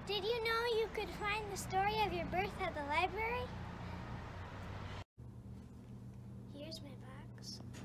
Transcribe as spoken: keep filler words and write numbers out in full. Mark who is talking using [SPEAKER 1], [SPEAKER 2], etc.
[SPEAKER 1] Did you know you could find the story of your birth at the library? Here's my box.